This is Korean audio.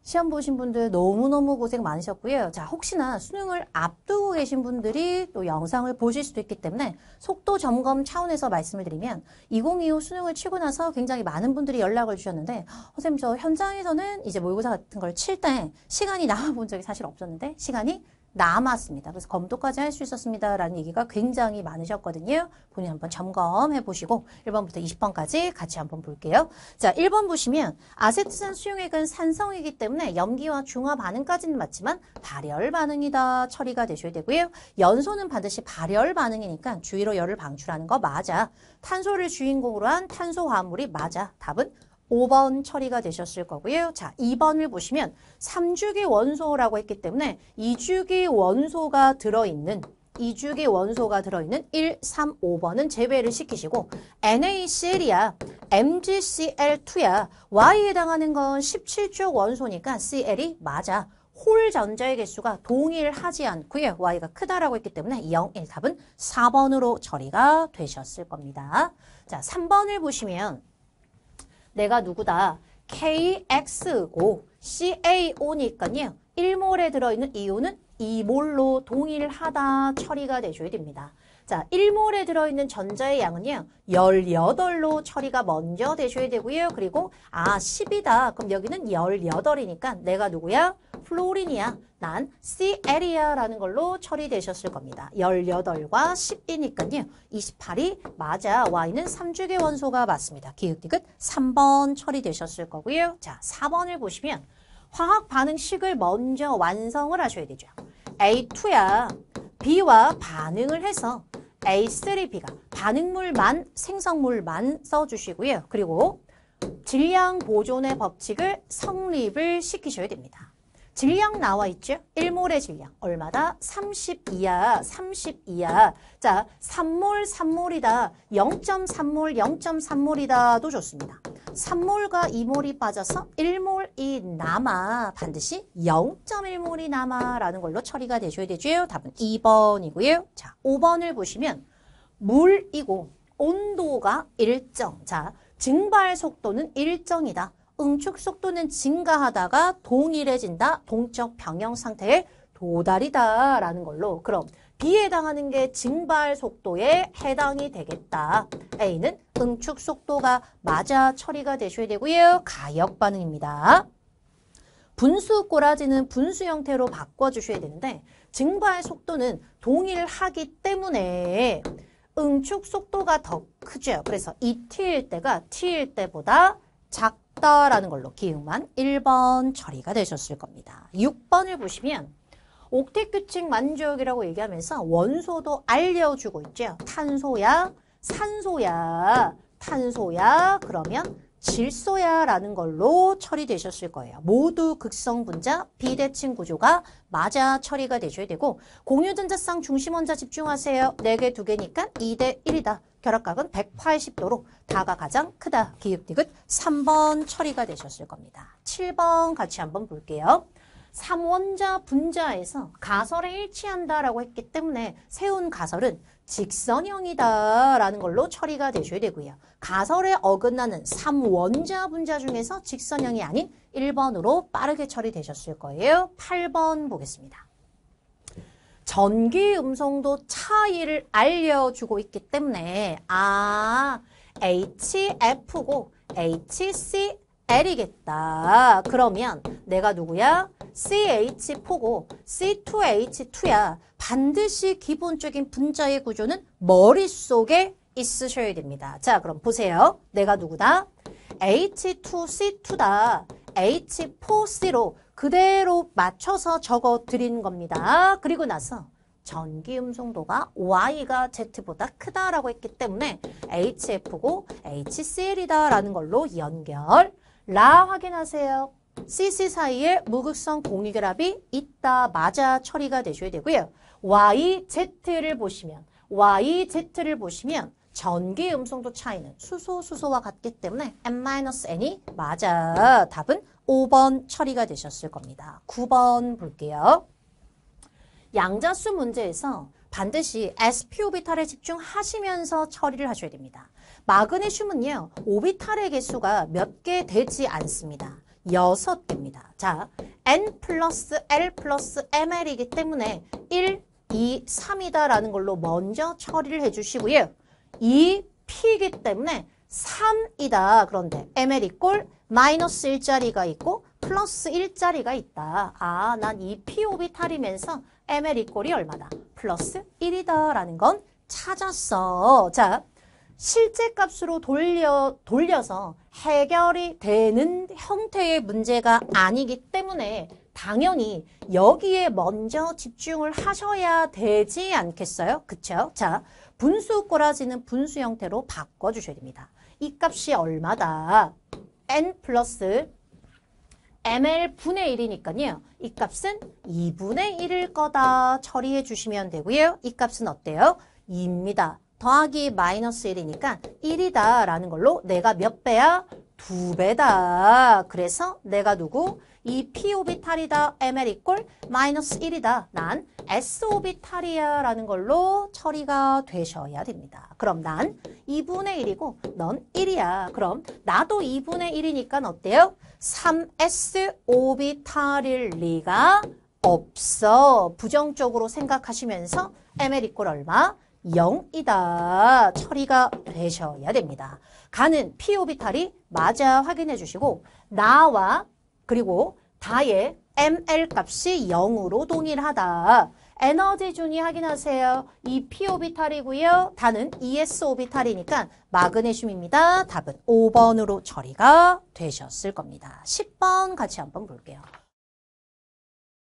시험 보신 분들 너무너무 고생 많으셨고요. 자, 혹시나 수능을 앞두고 계신 분들이 또 영상을 보실 수도 있기 때문에 속도 점검 차원에서 말씀을 드리면 2025 수능을 치고 나서 굉장히 많은 분들이 연락을 주셨는데 선생님 저 현장에서는 이제 모의고사 같은 걸 칠 때 시간이 남아본 적이 사실 없었는데 시간이 남았습니다. 그래서 검토까지 할 수 있었습니다. 라는 얘기가 굉장히 많으셨거든요. 본인 한번 점검해 보시고 1번부터 20번까지 같이 한번 볼게요. 자, 1번 보시면 아세트산 수용액은 산성이기 때문에 염기와 중화 반응까지는 맞지만 발열 반응이다. 처리가 되셔야 되고요. 연소는 반드시 발열 반응이니까 주위로 열을 방출하는 거 맞아. 탄소를 주인공으로 한 탄소 화합물이 맞아. 답은 5번 처리가 되셨을 거고요. 자, 2번을 보시면 3주기 원소라고 했기 때문에 2주기 원소가 들어있는 1, 3, 5번은 제외를 시키시고 NaCl이야. MgCl2야. Y에 해당하는 건 17쪽 원소니까 Cl이 맞아. 홀 전자의 개수가 동일하지 않고요. Y가 크다라고 했기 때문에 0, 1 답은 4번으로 처리가 되셨을 겁니다. 자, 3번을 보시면 내가 누구다? KX고 CaO니까요. 1몰에 들어있는 이온은 2몰로 동일하다 처리가 되셔야 됩니다. 자, 1몰에 들어있는 전자의 양은요. 18로 처리가 먼저 되셔야 되고요. 그리고 10이다. 그럼 여기는 18이니까 내가 누구야? 플로린이야. 난 Cl이야 라는 걸로 처리되셨을 겁니다. 18과 10이니까요. 28이 맞아. Y는 3주기 원소가 맞습니다. 기역디귿 3번 처리되셨을 거고요. 자, 4번을 보시면 화학 반응식을 먼저 완성을 하셔야 되죠. A2야. B와 반응을 해서 A3B가 반응물만 생성물만 써주시고요. 그리고 질량 보존의 법칙을 성립을 시키셔야 됩니다. 질량 나와 있죠? 1몰의 질량. 얼마다? 32야. 32야. 자, 3몰이다. 0.3몰, 0.3몰이다도 좋습니다. 3몰과 2몰이 빠져서 1몰이 남아. 반드시 0.1몰이 남아라는 걸로 처리가 되셔야 되죠. 답은 2번이고요. 자, 5번을 보시면 물이고 온도가 일정. 자, 증발 속도는 일정이다. 응축 속도는 증가하다가 동일해진다. 동적 병영 상태에 도달이다. 라는 걸로. 그럼 B에 해당하는 게 증발 속도에 해당이 되겠다. A는 응축 속도가 맞아 처리가 되셔야 되고요. 가역 반응입니다. 분수 꼬라지는 분수 형태로 바꿔주셔야 되는데 증발 속도는 동일하기 때문에 응축 속도가 더 크죠. 그래서 ET일 때가 T일 때보다 작다라는 걸로 기억만 1번 처리가 되셨을 겁니다. 6번을 보시면 옥텟 규칙 만족이라고 얘기하면서 원소도 알려주고 있죠. 탄소야, 산소야, 탄소야, 그러면 질소야 라는 걸로 처리되셨을 거예요. 모두 극성분자, 비대칭 구조가 맞아 처리가 되셔야 되고 공유전자쌍 중심원자 집중하세요. 4개, 2개니까 2대 1이다. 결합각은 180도로 다가 가장 크다. 기역디귿 3번 처리가 되셨을 겁니다. 7번 같이 한번 볼게요. 3원자 분자에서 가설에 일치한다라고 했기 때문에 세운 가설은 직선형이다라는 걸로 처리가 되셔야 되고요. 가설에 어긋나는 3원자 분자 중에서 직선형이 아닌 1번으로 빠르게 처리되셨을 거예요. 8번 보겠습니다. 전기 음성도 차이를 알려주고 있기 때문에 HF고 HCl이겠다. 그러면 내가 누구야? CH4고 C2H2야. 반드시 기본적인 분자의 구조는 머릿속에 있으셔야 됩니다. 자, 그럼 보세요. 내가 누구다? H2C2다. H4C로 그대로 맞춰서 적어 드린 겁니다. 그리고 나서 전기 음성도가 Y가 Z보다 크다라고 했기 때문에 HF고 HCl이다 라는 걸로 연결. 라 확인하세요. CC 사이에 무극성 공유결합이 있다. 맞아 처리가 되셔야 되고요. YZ를 보시면 전기 음성도 차이는 수소와 같기 때문에 N-N이 맞아. 답은 5번 처리가 되셨을 겁니다. 9번 볼게요. 양자수 문제에서 반드시 sp-오비탈에 집중하시면서 처리를 하셔야 됩니다. 마그네슘은요, 오비탈의 개수가 몇 개 되지 않습니다. 6개입니다. 자, N 플러스 L 플러스 ML이기 때문에 1, 2, 3이다라는 걸로 먼저 처리를 해주시고요. 2, P이기 때문에 3이다. 그런데 ML 이꼴 마이너스 1자리가 있고 플러스 1자리가 있다. 아, 난 이 P 오비탈이면서 ML 이꼴이 얼마다? 플러스 1이다라는 건 찾았어. 자, 실제 값으로 돌려서 해결이 되는 형태의 문제가 아니기 때문에 당연히 여기에 먼저 집중을 하셔야 되지 않겠어요? 그쵸? 자, 분수 꼬라지는 분수 형태로 바꿔주셔야 됩니다. 이 값이 얼마다? n 플러스 ml 분의 1이니까요. 이 값은 2분의 1일 거다 처리해 주시면 되고요. 이 값은 어때요? 2입니다. 더하기 마이너스 1이니까 1이다 라는 걸로 내가 몇 배야? 2배다. 그래서 내가 누구? 이 P 오비탈이다. ML 이꼴 마이너스 1이다. 난 S 오비탈이야 라는 걸로 처리가 되셔야 됩니다. 그럼 난 2분의 1이고 넌 1이야. 그럼 나도 2분의 1이니까 어때요? 3S 오비탈일 리가 없어. 부정적으로 생각하시면서 ML 이꼴 얼마? 0이다. 처리가 되셔야 됩니다. 가는 P 오비탈이 맞아 확인해 주시고 나와 그리고 다의 ML 값이 0으로 동일하다. 에너지 준위 확인하세요. 이 P 오비탈이고요. 다는 ES 오비탈이니까 마그네슘입니다. 답은 5번으로 처리가 되셨을 겁니다. 10번 같이 한번 볼게요.